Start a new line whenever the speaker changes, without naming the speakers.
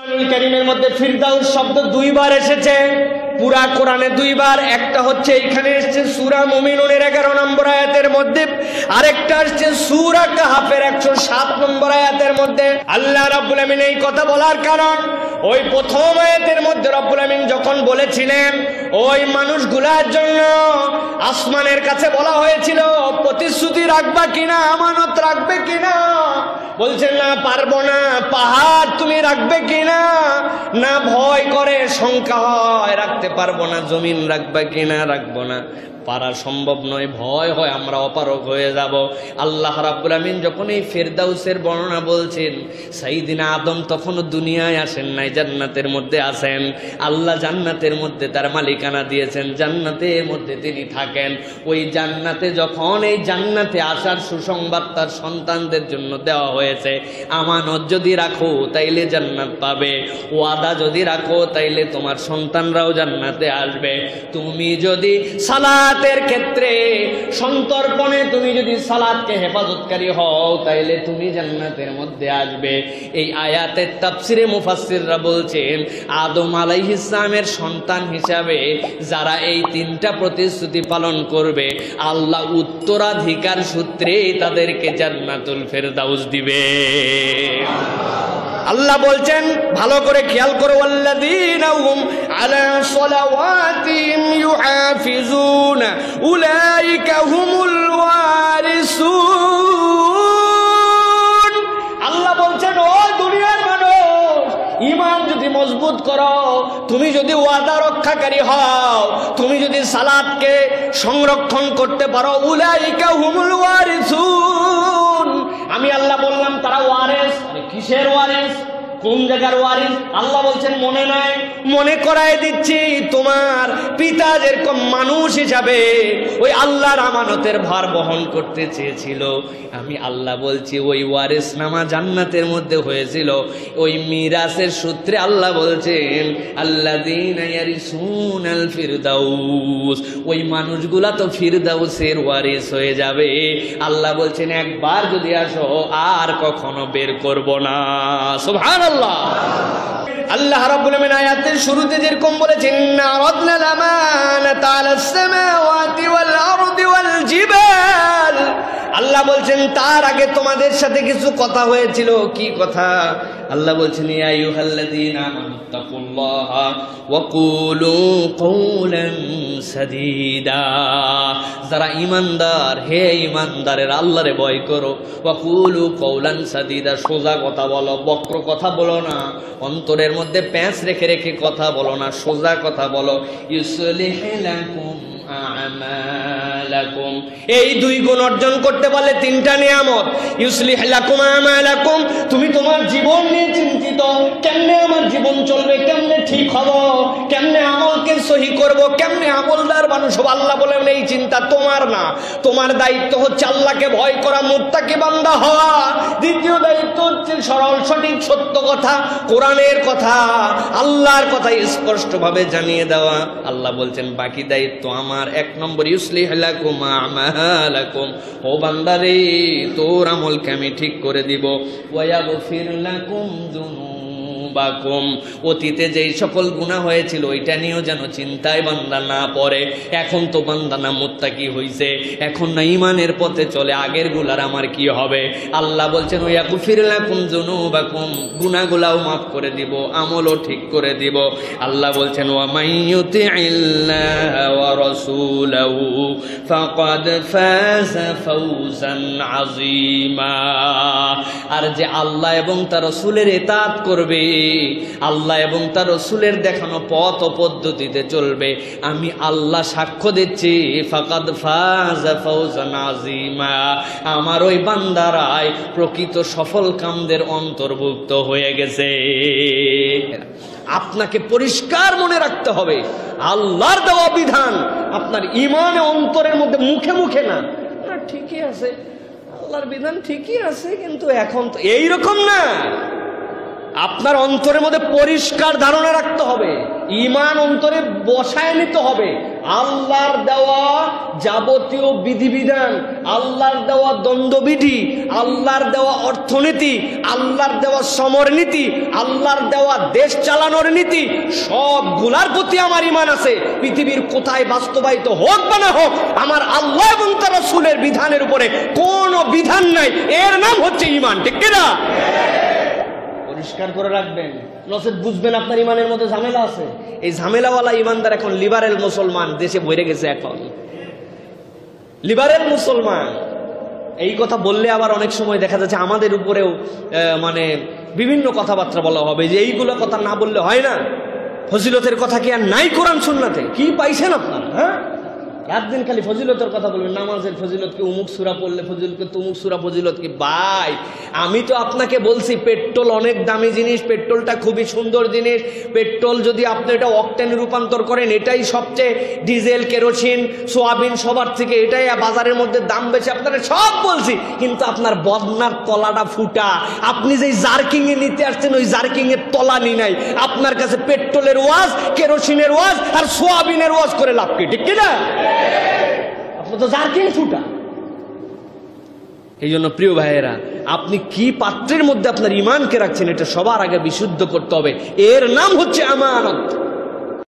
কোরআনুল কারীমের মধ্যে ফিরদাউস শব্দ দুইবার এসেছে, পুরা কোরআনে দুইবার। একটা হচ্ছে এখানে এসেছে সূরা মুমিনুনের 11 নম্বর আয়াতের মধ্যে, আরেকটা আসছে সূরা কাহফের 107 নম্বর আয়াতের মধ্যে। আল্লাহ রাব্বুল আমিন এই কথা বলার কারণ, ওই প্রথম আয়াতের মধ্যে রব্বুল আমিন যখন বলেছিলেন ওই মানুষগুলোর জন্য আসমানের কাছে বলা হয়েছিল প্রতিশ্রুতি রাখবা কিনা, আমানত রাখবে কিনা, বলছেন না পারবো না। পাহাড় তুমি রাখবে কিনা, না ভয় করে শঙ্কা হয় রাখতে পারবো না। জমিন রাখবে কিনা, রাখবো না, পারা সম্ভব নয়, ভয় হয় আমরা অপারগ হয়ে যাব। আল্লাহ রাব্বুল আমিন যখন এই ফেরদাউসের বর্ণনা বলছেন, সাইয়্যিদিনা আদম তখনও দুনিয়ায় আসেন নাই, জান্নাতের মধ্যে আছেন। আল্লাহ জান্নাতের মধ্যে তার মালিকানা দিয়েছেন, জান্নাতের মধ্যে তিনি থাকেন। ওই জান্নাতে যখন এই জান্নাতে আসার সুসংবাদ তার সন্তানদের জন্য দেওয়া হয়েছে, আমানত যদি রাখো তাইলে জান্নাত পাবে, ওয়াদা যদি রাখো তাইলে তোমার সন্তানরাও জান্নাতে আসবে। তুমি যদি সালাতের ক্ষেত্রে সন্তর্পণে তুমি যদি সালাতকে হেফাজতকারী হও তাইলে তুমি জান্নাতের মধ্যে আসবে। এই আয়াতের তাফসিরে মুফাসসিররা বলছেন আদম আলাইহিস সালামের সন্তান হিসাবে যারা এই তিনটা প্রতিশ্রুতি পালন করবে, আল্লাহ উত্তরাধিকার সূত্রে তাদেরকে জান্নাতুল ফেরদাউস দিবে। আল্লাহ বলছেন, ভালো করে খেয়াল করো, ওয়াল্লাযীনা হুম আলা সালাওয়াতিহিম ইউহাফিজুন উলাইকা হুমুল ওয়ারিসুন। আল্লাহ বলছেন, ও দুনিয়ার মানুষ, ঈমান যদি মজবুত করো, তুমি যদি ওয়াদা রক্ষাকারী হও, তুমি যদি সালাতকে সংরক্ষণ করতে পারো, উলাইকা হুমুল ওয়ারিসুন, আমি আল্লাহ বললাম তারা ওয়ারিস। কিসের ওয়ারিস, কোন জায়গার ওয়ারিস? আল্লাহ বলছেন মনে নাই, মনে করায় দিচ্ছি। তোমার পিতা যেরকম মানুষ হিসাবে ওই আল্লাহর আমানতের ভার বহন করতে চেয়েছিল, আমি আল্লাহ বলছি ওই ওয়ারিস নামা জান্নাতের মধ্যে হয়েছিল। ওই মিরাসের সূত্রে আল্লাহ বলছেন আল্লাযীনা ইয়ারিসুনাল ফিরদাউস, ওই মানুষগুলা তো ফিরদাউসের ওয়ারিস হয়ে যাবে। আল্লাহ বলছেন একবার যদি আসো আর কখনো বের করব না। সুবহানাল্লাহ। আল্লাহ রাব্বুল আমিন আয়াতের শুরুতে যেরকম বলেছেন, ইন্না আরাদনাল আমানাতা আলাস সামাওয়াতি ওয়াল আরদি ওয়াল জিবাল, আল্লাহ বলছেন তার আগে তোমাদের সাথে কিছু কথা হয়েছিল। কি কথা? আল্লাহ বলছেন ইয়া আইয়ুহাল্লাযীনা আমানু তাকুল্লাহা ওয়া কুলু কওলান সাদীদা, যারা ঈমানদার, হে ঈমানদারের আল্লাহরে ভয় করো। ওয়া কুলু কওলান সাদীদা, সোজা কথা বলো, বক্র কথা বলো না, অন্তরের মধ্যে প্যাঁচ রেখে রেখে কথা বলো না, সোজা কথা বলো। ইউসলিহ লাকুম আমালাকুম, এই দুই গুণ অর্জন করতে পারলে তিনটা নিয়ামত। ইউসলিহ লাকুম আমালাকুম, তুমি তোমার জীবন নিয়ে চিন্তিত, কেমনে আমার জীবন চলবে, কেমনে ঠিক হব, কেমনে আমলকে সহি করব, কেমনে আমলদার মানুষ হব। আল্লাহ বলেন এই চিন্তা তোমার না, তোমার দায়িত্ব হচ্ছে আল্লাহকে ভয় করা, মুত্তাকি বান্দা হওয়া। দ্বিতীয় দায়িত্ব হচ্ছে সরল সঠিক সত্য কথা, কোরআনের কথা, আল্লাহর কথা স্পষ্টভাবে জানিয়ে দেওয়া। আল্লাহ বলছেন বাকি দায়িত্ব আমার। 1 নম্বর ইউসলিহ লাকুম আমালাকুম, ও বান্দারে তোর আমলকে আমি ঠিক করে দিব। ওয়া ইয়াগফির লাকুম যুনুবাকুম, অতীতে যেই সকল গুনাহ হয়েছিল ওইটা নিয়েও যেন চিন্তায় বান্দা না পড়ে। এখন তো বান্দা না মুত্তাকি হইছে, এখন না ঈমানের পথে চলে, আগের গুলার আমার কি হবে? আল্লাহ বলছেন ওয়া ইয়াগফির লাকুম যুনুবাকুম, গুনাহগুলাও মাফ করে দিব, আমলও ঠিক করে দিব। আল্লাহ বলছেন ওয়া মাইয়ুতিইল্লাহা ওয়া রাসূলাহু ফাকাদ ফাযা ফাওজান আযীমা, আর যে আল্লাহ এবং তার রাসূলের ইতাআত করবে, আল্লাহ এবং তার রাসূলের দেখানো পথ ও পদ্ধতিতে চলবে, আমি আল্লাহ সাক্ষ্য দিচ্ছি ফাকাদ ফাযা ফাওজান আযীমা, আমার ওই বান্দারাই প্রকৃত সফল কামদের অন্তর্ভুক্ত হয়ে গেছে। আপনাকে পরিষ্কার মনে রাখতে হবে আল্লাহর দেওয়া বিধান আপনার ঈমানে অন্তরের মধ্যে, মুখে মুখে না। ঠিকই আছে, আল্লাহর বিধান ঠিকই আছে, কিন্তু এখন তো এইরকম না। আপনার অন্তরের মধ্যে পরিষ্কার ধারণা রাখতে হবে, ঈমান অন্তরে বসায় নিতে হবে। আল্লাহর দেওয়া যাবতীয় বিধিবিধান, আল্লাহর দেওয়া দণ্ডবিধি, আল্লাহর দেওয়া অর্থনীতি, আল্লাহর দেওয়া সমরনীতি, আল্লাহর দেওয়া দেশ চালানোর নীতি, সবগুলার প্রতি আমার ঈমান আছে। পৃথিবীর কোথায় বাস্তবায়িত হোক বা না হোক, আমার আল্লাহ এবং তার রাসূলের বিধানের উপরে কোনো বিধান নাই, এর নাম হচ্ছে ঈমান। ঠিক কিনা? পরিষ্কার করে রাখবেন, নচেত বুঝবেন আপনার ইমানের মধ্যে ঝামেলা আছে। এই ঝামেলাওয়ালা ইমানদার এখন লিবারেল মুসলমান দেশে ভরে গেছে। এখন লিবারেল মুসলমান এই কথা বললে আবার অনেক সময় দেখা যাচ্ছে আমাদের উপরেও মানে বিভিন্ন কথাবার্তা বলা হবে যে এইগুলো কথা না বললে হয় না। ফজিলতের কথা কি আর নাই কোরআন সুন্নাতে? কি পাইছেন আপনারা? হ্যাঁ, একদিন খালি ফজিলতের কথা বলবেন, নামাজের ফজিলত কি, অমুক সূরা পড়লে ফজিলত কি, তমুক সূরা ফজিলত কি। ভাই, আমি তো আপনাকে বলছি পেট্রোল অনেক দামি জিনিস, পেট্রোলটা খুবই সুন্দর জিনিস। পেট্রোল যদি আপনি এটা অকটেনে রূপান্তর করেন, এটাই সবচেয়ে, ডিজেল, কেরোসিন, সোয়াবিন সবার থেকে এটাই বাজারের মধ্যে দাম বেশি, আপনারা সব বলছি। কিন্তু আপনার বদনার তলাটা ফুটা। আপনি যে জার্কিং এ নিতে আসছেন, ওই জার্কিং এর তলানি নাই। আপনার কাছে পেট্রোলের ওয়াজ, কেরোসিনের ওয়াজ আর সোয়াবিনের ওয়াজ করে লাভ কি? ঠিক কিনা? আপনার তো জার্কিং ফুটা। এই জন্য প্রিয় ভাইয়েরা, আপনি কি পাত্রের মধ্যে আপনার ঈমানকে রাখছেন, এটা সবার আগে বিশুদ্ধ করতে হবে। এর নাম হচ্ছে আমানত।